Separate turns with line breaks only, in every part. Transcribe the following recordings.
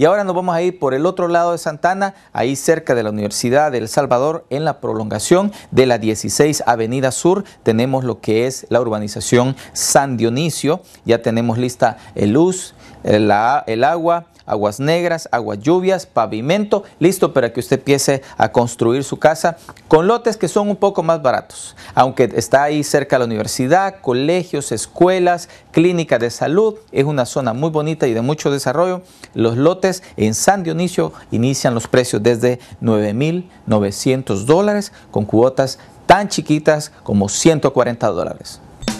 Y ahora nos vamos a ir por el otro lado de Santa Ana, ahí cerca de la Universidad de El Salvador, en la prolongación de la 16 Avenida Sur. Tenemos lo que es la urbanización San Dionisio. Ya tenemos lista el luz, el agua, aguas negras, aguas lluvias, pavimento, listo para que usted empiece a construir su casa con lotes que son un poco más baratos. Aunque está ahí cerca de la universidad, colegios, escuelas, clínicas de salud, es una zona muy bonita y de mucho desarrollo. Los lotes en San Dionisio inician los precios desde $9,900 con cuotas tan chiquitas como $140.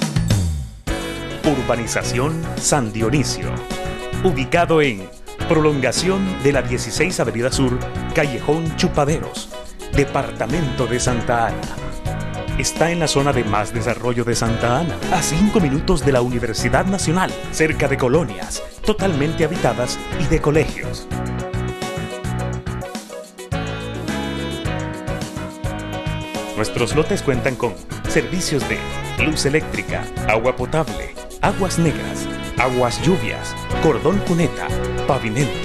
Urbanización San Dionisio, ubicado en prolongación de la 16 Avenida Sur, Callejón Chupaderos, departamento de Santa Ana. Está en la zona de más desarrollo de Santa Ana, a 5 minutos de la Universidad Nacional, cerca de colonias totalmente habitadas y de colegios. Nuestros lotes cuentan con servicios de luz eléctrica, agua potable, aguas negras, aguas lluvias, cordón cuneta, pavimento.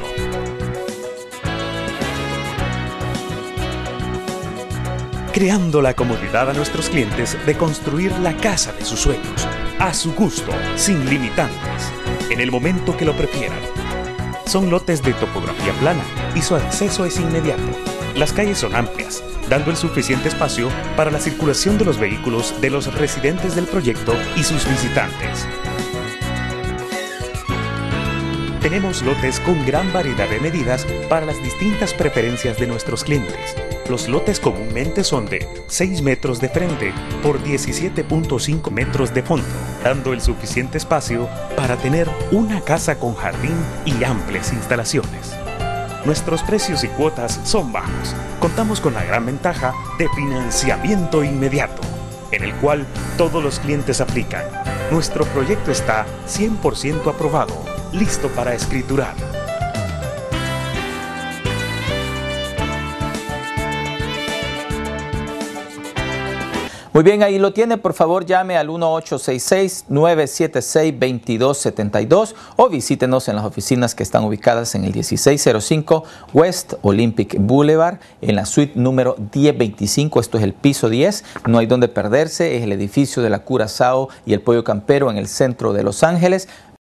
Creando la comodidad a nuestros clientes de construir la casa de sus sueños, a su gusto, sin limitantes, en el momento que lo prefieran. Son lotes de topografía plana y su acceso es inmediato. Las calles son amplias, dando el suficiente espacio para la circulación de los vehículos de los residentes del proyecto y sus visitantes. Tenemos lotes con gran variedad de medidas para las distintas preferencias de nuestros clientes. Los lotes comúnmente son de 6 metros de frente por 17.5 metros de fondo, dando el suficiente espacio para tener una casa con jardín y amplias instalaciones. Nuestros precios y cuotas son bajos. Contamos con la gran ventaja de financiamiento inmediato, en el cual todos los clientes aplican. Nuestro proyecto está 100% aprobado, listo para escriturar.
Muy bien, ahí lo tiene. Por favor, llame al 1866-976-2272 o visítenos en las oficinas que están ubicadas en el 1605 West Olympic Boulevard, en la suite número 1025. Esto es el piso 10. No hay donde perderse. Es el edificio de la Curazao y el Pollo Campero en el centro de Los Ángeles.